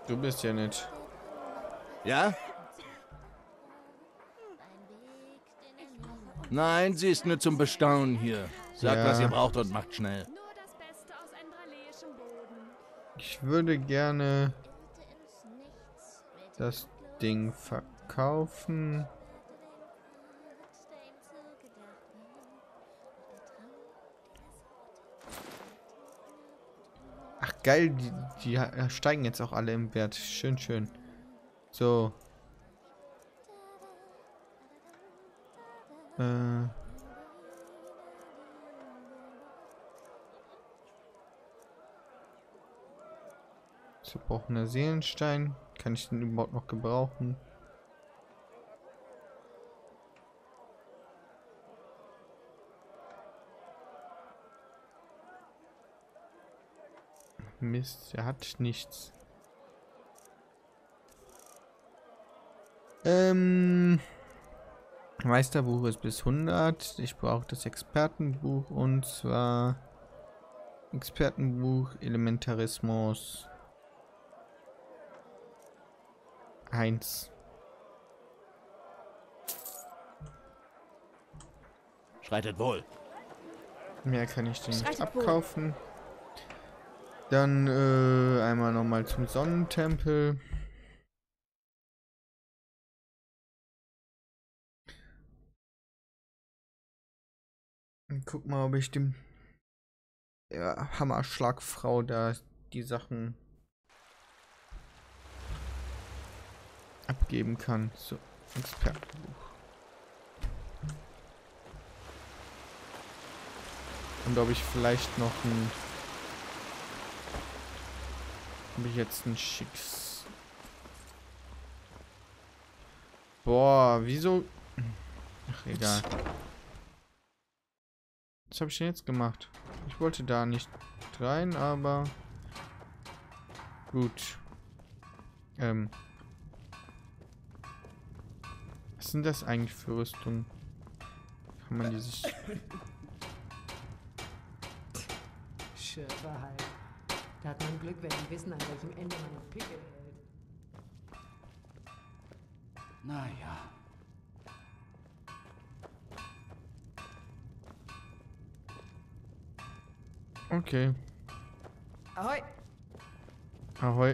Du bist ja nett. Ja? Nein, sie ist nur zum Bestaunen hier. Sagt, was ihr braucht und macht schnell. Ich würde gerne das Ding verkaufen. Ach geil, die steigen jetzt auch alle im Wert. Schön, schön. So. Zerbrochener Seelenstein. Kann ich den überhaupt noch gebrauchen? Mist, er hat nichts. Meisterbuch ist bis 100. Ich brauche das Expertenbuch und zwar Expertenbuch Elementarismus 1. Schreitet wohl. Mehr kann ich den nicht abkaufen. Dann einmal nochmal zum Sonnentempel. Und guck mal, ob ich dem Hammerschlagfrau da die Sachen abgeben kann. So, Expertenbuch. Und ob ich vielleicht noch ein... Habe ich jetzt ein Schicks... Boah, wieso... Ach, egal. Was habe ich denn jetzt gemacht? Ich wollte da nicht rein, aber... Gut. Was sind das eigentlich für Rüstungen? Kann man die sich... Schürfe halt. Da hat man Glück, wenn die wissen, an welchem Ende man noch Pickel hält. Naja. Okay. Ahoi! Ahoi.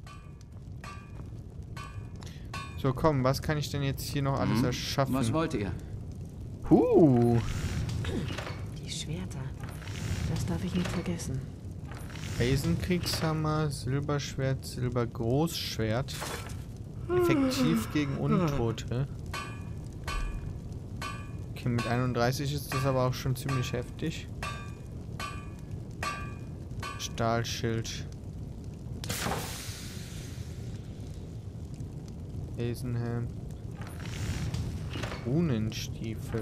So, komm, was kann ich denn jetzt hier noch alles erschaffen? Was wollt ihr? Die Schwerter. Das darf ich nicht vergessen. Eisenkriegshammer, Silberschwert, Silbergroßschwert. Effektiv gegen Untote. Okay, mit 31 ist das aber auch schon ziemlich heftig. Stahlschild. Eisenhelm. Runenstiefel.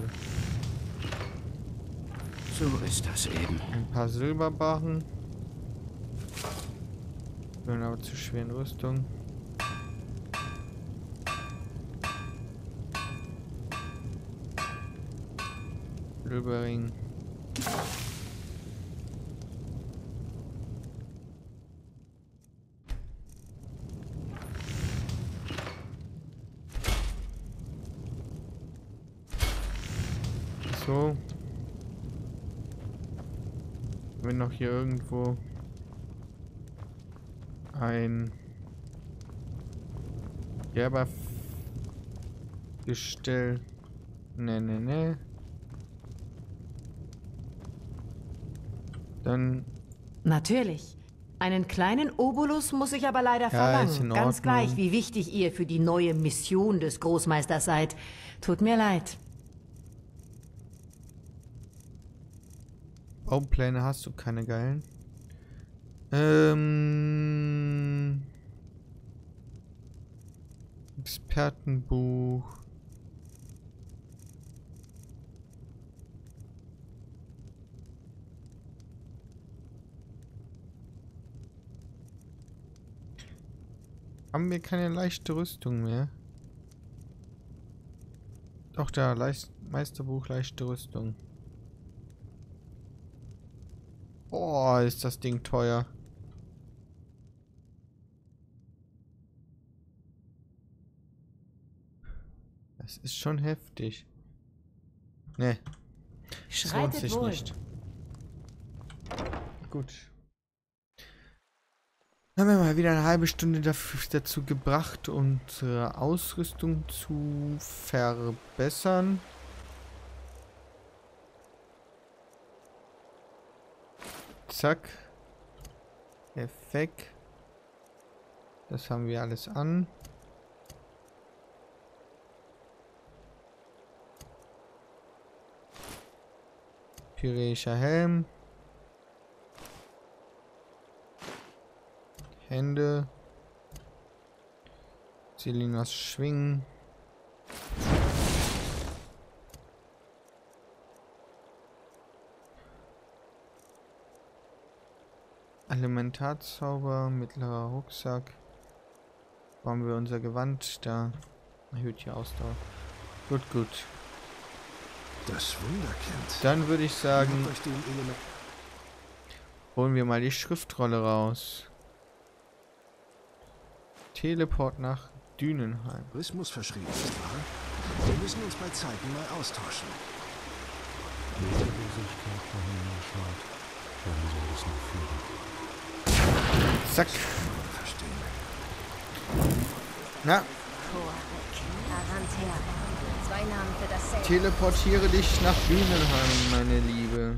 So ist das eben. Ein paar Silberbarren. Gehören aber zur schweren Rüstung. Silberring. So. Wenn noch hier irgendwo ein Gerbergestell. Ne. Dann. Natürlich. Einen kleinen Obolus muss ich aber leider Ja, verlangen. ist in Ganz Ordnung. gleich, wie wichtig ihr für die neue Mission des Großmeisters seid. Tut mir leid. Baupläne hast du keine geilen. Expertenbuch. Haben wir keine leichte Rüstung mehr? Doch, da, Meisterbuch, leichte Rüstung. Boah, ist das Ding teuer. Das ist schon heftig. Ne, das lohnt Schreitet sich wohl. nicht. Gut. Dann haben wir mal wieder eine halbe Stunde dazu gebracht, unsere Ausrüstung zu verbessern. Zack. Effekt. Das haben wir alles an. Pyräischer Helm. Hände. Selinas Schwingen. Elementarzauber, mittlerer Rucksack. Bauen wir unser Gewand, da erhöht die Ausdauer. Gut, gut. Das Wunderkind. Dann würde ich sagen, Durch den Element. holen wir mal die Schriftrolle raus. Teleport nach Dünenheim. Rhythmus verschrieben, nicht wahr? Wir müssen uns bei Zeiten mal austauschen. Hilflosigkeit vorhin schaut. Wohin soll das noch führen? Zack. Verstehen. Na, Arantea. Zwei Namen für dasselbe. teleportiere dich nach Dünenheim, meine Liebe.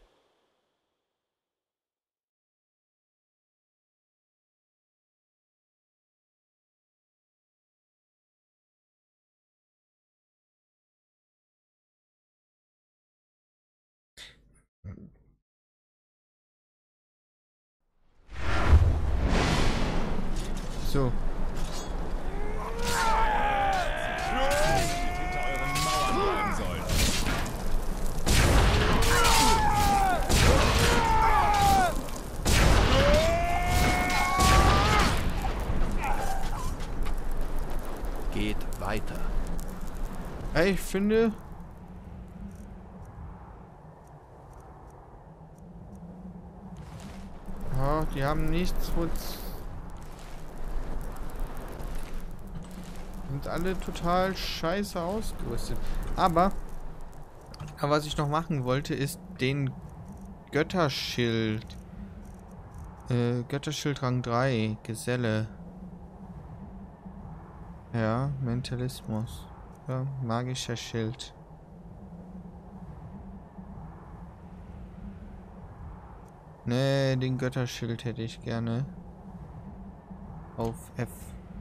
So. Geht weiter. Ey, ich finde... Ja, die haben nichts, wo... Sind alle total scheiße ausgerüstet. Aber was ich noch machen wollte, ist den Götterschild. Götterschild Rang 3. Geselle. Ja, Mentalismus. Ja, magischer Schild. Nee, den Götterschild hätte ich gerne. Auf F.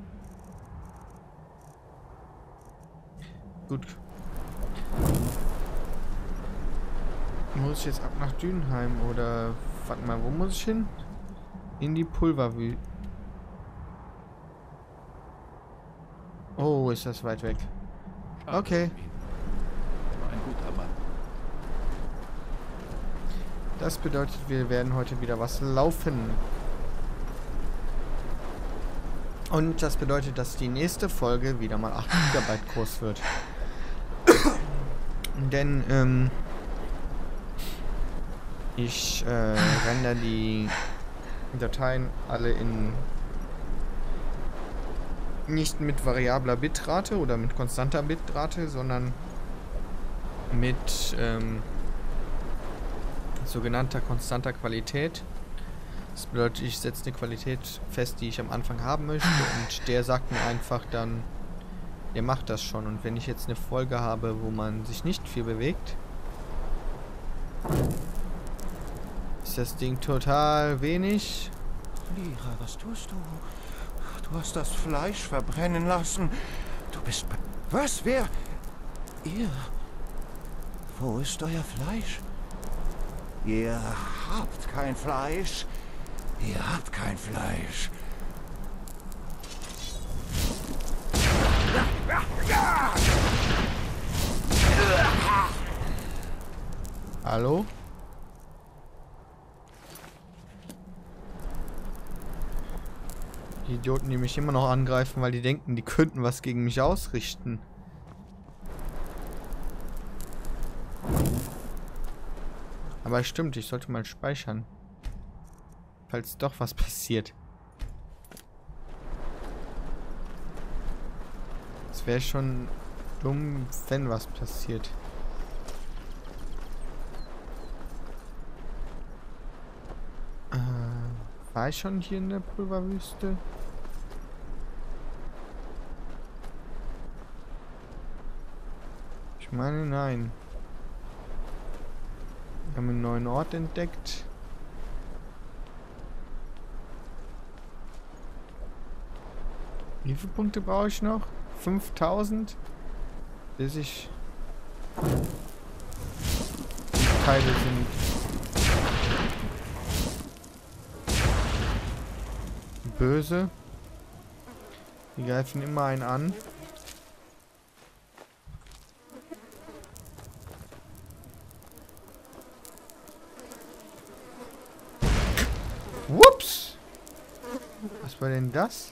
Gut. Muss ich jetzt ab nach Dünenheim oder... Warte mal, wo muss ich hin? In die Pulverwüste. Oh, ist das weit weg. Okay. War ein guter Mann. Das bedeutet, wir werden heute wieder was laufen. Und das bedeutet, dass die nächste Folge wieder mal 8 GB groß wird. Denn, ich render die Dateien alle in nicht mit variabler Bitrate oder mit konstanter Bitrate, sondern mit sogenannter konstanter Qualität. Das bedeutet, ich setze eine Qualität fest, die ich am Anfang haben möchte, und der sagt mir einfach dann, der macht das schon. Und wenn ich jetzt eine Folge habe, wo man sich nicht viel bewegt, ist das Ding total wenig. Lira, was tust du? Du hast das Fleisch verbrennen lassen. Du bist... Was? Wer? Ihr? Wo ist euer Fleisch? Ihr habt kein Fleisch. Ihr habt kein Fleisch. Hallo? Die Idioten, die mich immer noch angreifen, weil die denken, die könnten was gegen mich ausrichten. Aber stimmt, ich sollte mal speichern. Falls doch was passiert. Das wäre schon dumm, wenn was passiert. War ich schon hier in der Pulverwüste? Ich meine, nein. Wir haben einen neuen Ort entdeckt. Wie viele Punkte brauche ich noch? 5000? Bis ich... Die Teile sind... böse. Die greifen immer einen an. Whoops! Was war denn das?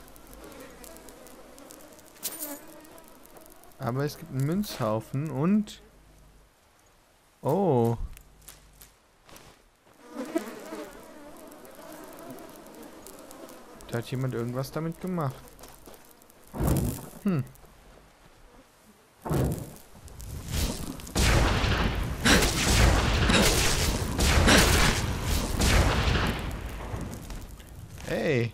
Aber es gibt einen Münzhaufen und... Oh. Da hat jemand irgendwas damit gemacht. Hm. Hey.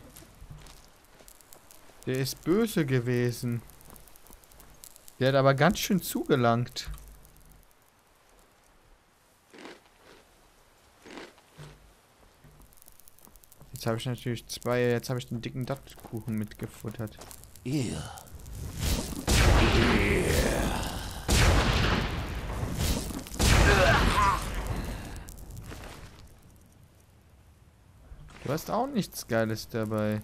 Der ist böse gewesen. Der hat aber ganz schön zugelangt. Jetzt habe ich natürlich jetzt habe ich den dicken Dattelkuchen mitgefuttert. Du hast auch nichts Geiles dabei.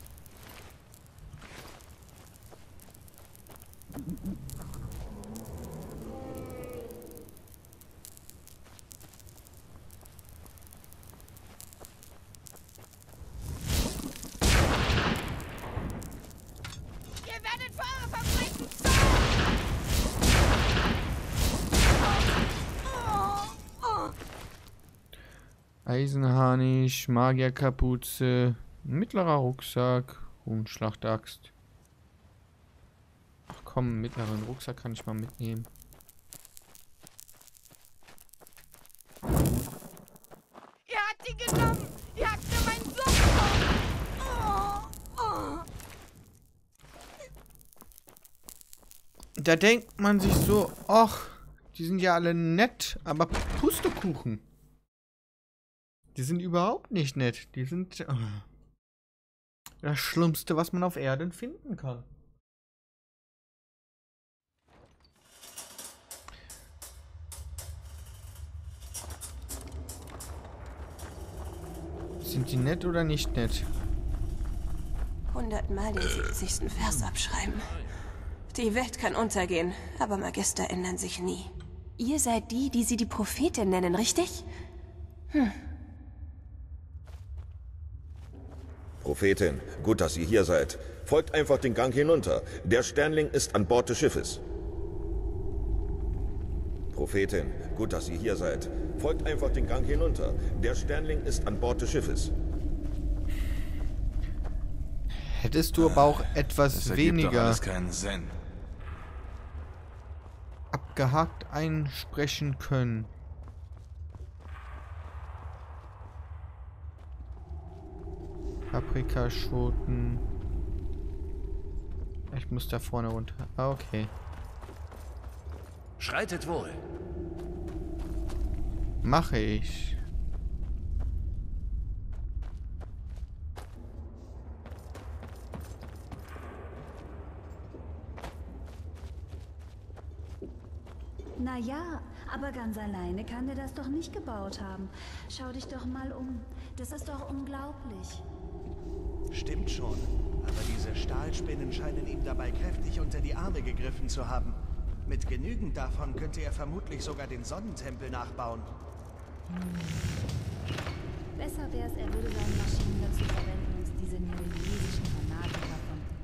Eisenharnisch, Magierkapuze, mittlerer Rucksack und Schlachtaxt. Ach komm, mittleren Rucksack kann ich mal mitnehmen. Ihr habt ihn genommen! Ihr habt mir meinen Sohn genommen! Da denkt man sich so, ach, die sind ja alle nett, aber Pustekuchen. Die sind überhaupt nicht nett. Die sind das Schlimmste, was man auf Erden finden kann. Sind die nett oder nicht nett? 100-mal den 70. Vers abschreiben. Die Welt kann untergehen, aber Magister ändern sich nie. Ihr seid die, die sie die Prophetin nennen, richtig? Prophetin, gut, dass ihr hier seid. Folgt einfach den Gang hinunter. Der Sternling ist an Bord des Schiffes. Prophetin, gut, dass ihr hier seid. Folgt einfach den Gang hinunter. Der Sternling ist an Bord des Schiffes. Hättest du aber auch etwas weniger alles keinen Sinn. abgehakt einsprechen können. Paprikaschoten. Ich muss da vorne runter. Ah, okay. Schreitet wohl. Mache ich. Na ja, aber ganz alleine kann der das doch nicht gebaut haben. Schau dich doch mal um. Das ist doch unglaublich. Stimmt schon. Aber diese Stahlspinnen scheinen ihm dabei kräftig unter die Arme gegriffen zu haben. Mit genügend davon könnte er vermutlich sogar den Sonnentempel nachbauen. Besser wäre es, er würde seine Maschinen dazu verwenden, uns diese neolithischen Fanatiker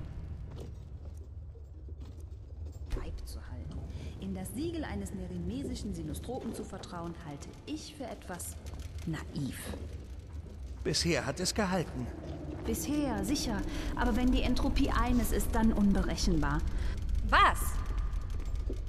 vom Leib zu halten. In das Siegel eines nerimesischen Sinostropen zu vertrauen, halte ich für etwas naiv. Bisher hat es gehalten. Bisher, sicher. Aber wenn die Entropie eines ist, dann unberechenbar. Was?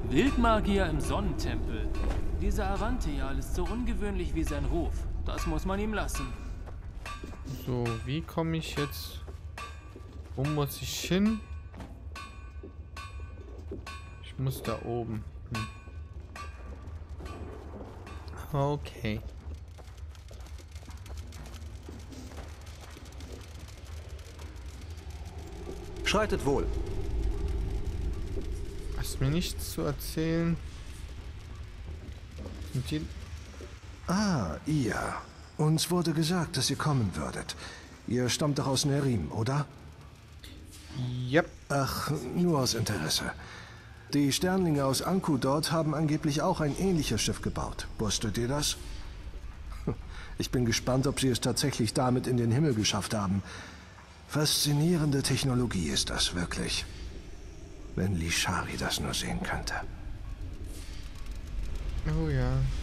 Wildmagier im Sonnentempel. Dieser Avantial ist so ungewöhnlich wie sein Ruf. Das muss man ihm lassen. So, wie komme ich jetzt... Wo muss ich hin? Ich muss da oben. Okay. Schreitet wohl. Hast mir nichts zu erzählen? Ihr. Uns wurde gesagt, dass ihr kommen würdet. Ihr stammt doch aus Nerim, oder? Yep. Ach, nur aus Interesse. Die Sternlinge aus Anku dort haben angeblich auch ein ähnliches Schiff gebaut. Wusstet ihr das? Ich bin gespannt, ob sie es tatsächlich damit in den Himmel geschafft haben. Faszinierende Technologie ist das wirklich. Wenn Lishari das nur sehen könnte. Oh ja.